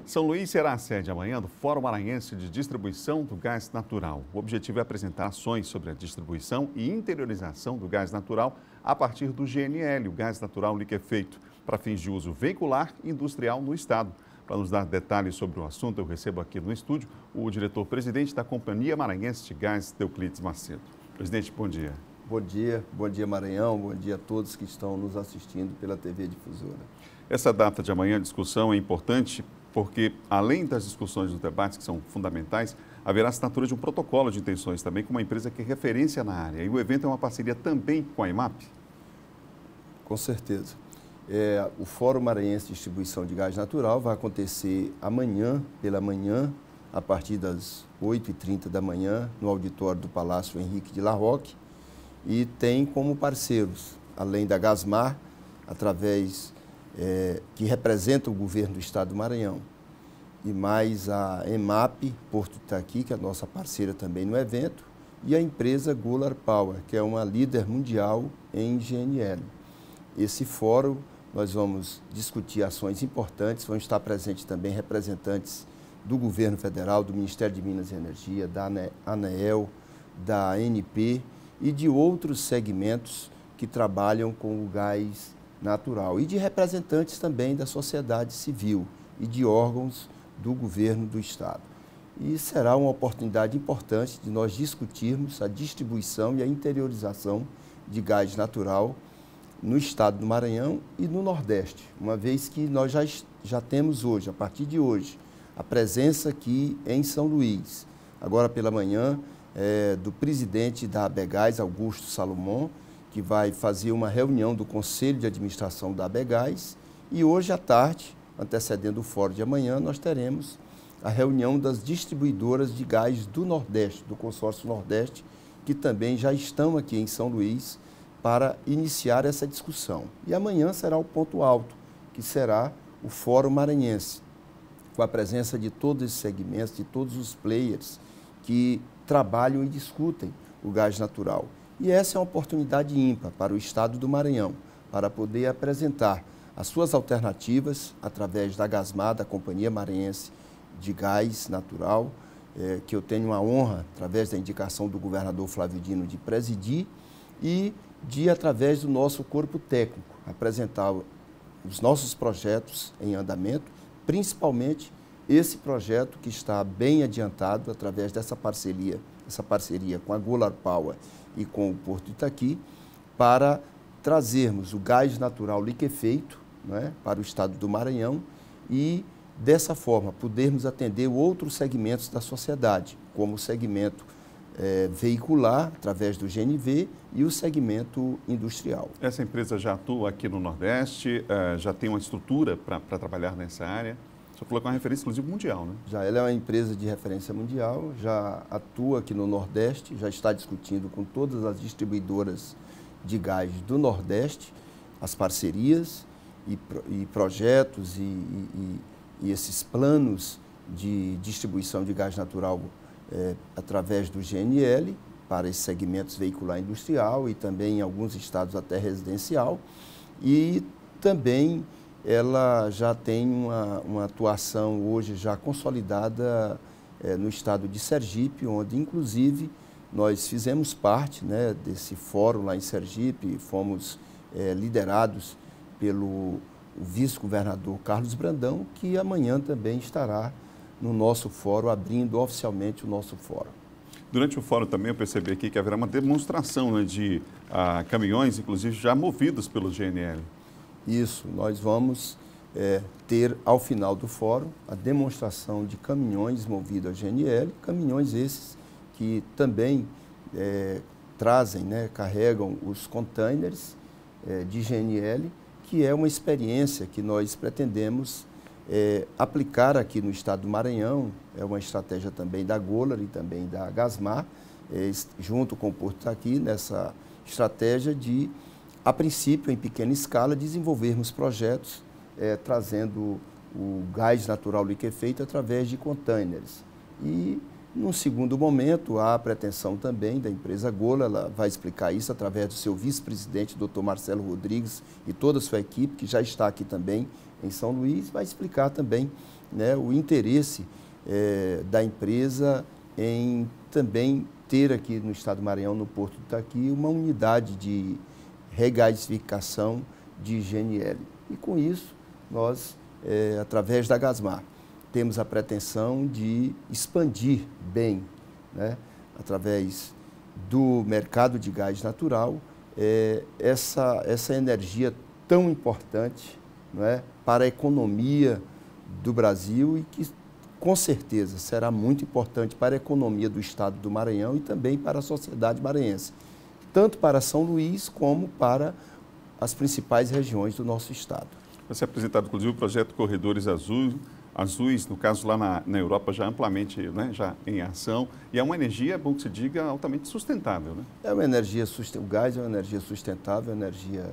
São Luís será a sede amanhã do Fórum Maranhense de Distribuição do Gás Natural. O objetivo é apresentar ações sobre a distribuição e interiorização do gás natural a partir do GNL, o gás natural liquefeito, para fins de uso veicular e industrial no estado. Para nos dar detalhes sobre o assunto, eu recebo aqui no estúdio o diretor-presidente da Companhia Maranhense de Gás, Deoclides Macedo. Presidente, bom dia. Bom dia Maranhão, bom dia a todos que estão nos assistindo pela TV Difusora. Essa data de amanhã, a discussão é importante porque, além das discussões e dos debates que são fundamentais, haverá assinatura de um protocolo de intenções também com uma empresa que é referência na área. E o evento é uma parceria também com a EMAP? Com certeza. O Fórum Maranhense de Distribuição de Gás Natural vai acontecer amanhã, pela manhã, a partir das 8h30 da manhã, no auditório do Palácio Henrique de La Roque, e tem como parceiros, além da Gasmar, através que representa o governo do estado do Maranhão, e mais a EMAP, Porto Itaqui, que é a nossa parceira também no evento, e a empresa Golar Power, que é uma líder mundial em GNL. Esse fórum, nós vamos discutir ações importantes, vão estar presentes também representantes do governo federal, do Ministério de Minas e Energia, da ANEEL, da ANP e de outros segmentos que trabalham com o gás natural e de representantes também da sociedade civil e de órgãos do governo do estado. E será uma oportunidade importante de nós discutirmos a distribuição e a interiorização de gás natural no estado do Maranhão e no Nordeste, uma vez que nós já temos hoje, a partir de hoje, a presença aqui em São Luís, agora pela manhã, do presidente da ABEGás, Augusto Salomão, que vai fazer uma reunião do Conselho de Administração da ABEGás, e hoje à tarde, antecedendo o fórum de amanhã, nós teremos a reunião das distribuidoras de gás do Nordeste, do consórcio Nordeste, que também já estão aqui em São Luís para iniciar essa discussão. E amanhã será o ponto alto, que será o Fórum Maranhense, com a presença de todos esses segmentos, de todos os players que trabalham e discutem o gás natural. E essa é uma oportunidade ímpar para o estado do Maranhão, para poder apresentar as suas alternativas através da Gasmar, da Companhia Maranhense de Gás Natural, que eu tenho a honra, através da indicação do governador Flávio Dino, de presidir, e de, através do nosso corpo técnico, apresentar os nossos projetos em andamento, principalmente esse projeto que está bem adiantado através dessa parceria com a Golar Power e com o Porto Itaqui, para trazermos o gás natural liquefeito, né, para o estado do Maranhão e, dessa forma, podermos atender outros segmentos da sociedade, como o segmento veicular, através do GNV, e o segmento industrial. Essa empresa já atua aqui no Nordeste, já tem uma estrutura para trabalhar nessa área? Você falou que é uma referência, inclusive, mundial, né? Já ela é uma empresa de referência mundial, já atua aqui no Nordeste, já está discutindo com todas as distribuidoras de gás do Nordeste, as parcerias e projetos e esses planos de distribuição de gás natural através do GNL, para esses segmentos veicular industrial e também em alguns estados até residencial. E também ela já tem uma atuação hoje já consolidada no estado de Sergipe, onde inclusive nós fizemos parte, né, desse fórum lá em Sergipe, fomos liderados pelo vice-governador Carlos Brandão, que amanhã também estará no nosso fórum, abrindo oficialmente o nosso fórum. Durante o fórum também eu percebi aqui que haverá uma demonstração, né, de caminhões, inclusive já movidos pelo GNL. Isso, nós vamos ter ao final do fórum a demonstração de caminhões movidos a GNL, caminhões esses que também trazem, né, carregam os containers de GNL, que é uma experiência que nós pretendemos aplicar aqui no estado do Maranhão. É uma estratégia também da Golar e também da Gasmar, junto com o Porto Itaqui, nessa estratégia de, a princípio, em pequena escala, desenvolvermos projetos trazendo o gás natural liquefeito através de containers. E, num segundo momento, há a pretensão também da empresa Golar, ela vai explicar isso através do seu vice-presidente, Dr. Marcelo Rodrigues, e toda a sua equipe, que já está aqui também em São Luís, vai explicar também, né, o interesse da empresa em também ter aqui no estado do Maranhão, no Porto do Itaqui, uma unidade de regasificação de GNL. E com isso, nós, através da Gasmar, temos a pretensão de expandir bem, né, através do mercado de gás natural, essa energia tão importante, né, para a economia do Brasil e que, com certeza, será muito importante para a economia do estado do Maranhão e também para a sociedade maranhense, tanto para São Luís como para as principais regiões do nosso estado. Vai ser apresentado, inclusive, o projeto Corredores Azuis, no caso lá na Europa, já amplamente, né, já em ação, e é uma energia, bom que se diga, altamente sustentável, né? É uma energia o gás é uma energia sustentável, uma energia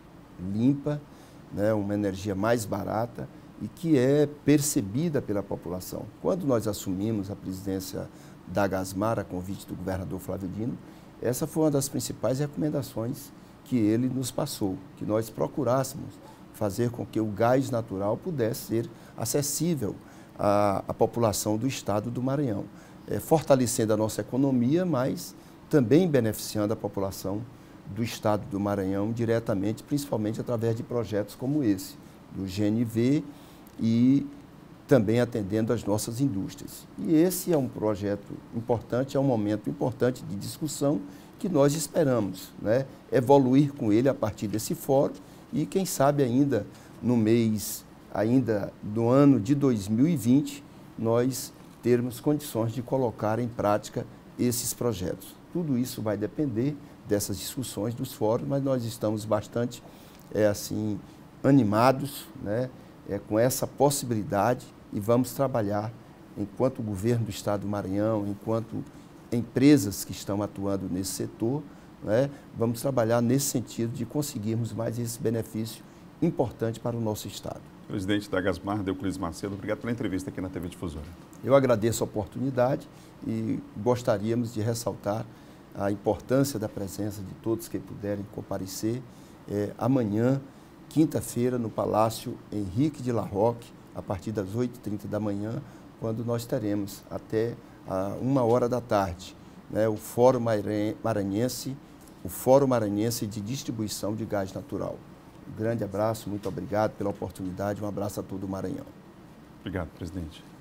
limpa, né, uma energia mais barata e que é percebida pela população. Quando nós assumimos a presidência da Gasmar, a convite do governador Flávio Dino, essa foi uma das principais recomendações que ele nos passou, que nós procurássemos fazer com que o gás natural pudesse ser acessível à população do estado do Maranhão, fortalecendo a nossa economia, mas também beneficiando a população do estado do Maranhão diretamente, principalmente através de projetos como esse, do GNV e também atendendo as nossas indústrias. E esse é um projeto importante, é um momento importante de discussão que nós esperamos, né, evoluir com ele a partir desse fórum e quem sabe ainda no mês ainda do ano de 2020 nós termos condições de colocar em prática esses projetos. Tudo isso vai depender dessas discussões dos fóruns, mas nós estamos bastante assim animados, né, com essa possibilidade e vamos trabalhar enquanto o governo do estado do Maranhão, enquanto empresas que estão atuando nesse setor, né, vamos trabalhar nesse sentido de conseguirmos mais esse benefício importante para o nosso estado. Presidente da Gasmar, Deoclides Macedo, obrigado pela entrevista aqui na TV Difusora. Eu agradeço a oportunidade e gostaríamos de ressaltar a importância da presença de todos que puderem comparecer amanhã, quinta-feira, no Palácio Henrique de La Roque, a partir das 8h30 da manhã, quando nós teremos até 1h da tarde, né, o Fórum Maranhense de Distribuição de Gás Natural. Um grande abraço, muito obrigado pela oportunidade, um abraço a todo o Maranhão. Obrigado, presidente.